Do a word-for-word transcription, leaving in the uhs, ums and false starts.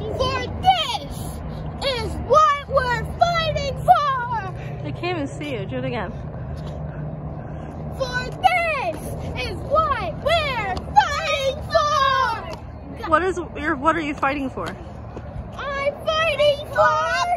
For this is what we're fighting for! I can't even see you. Do it again. For this is what we're fighting for! What is your, what are you fighting for? I'm fighting for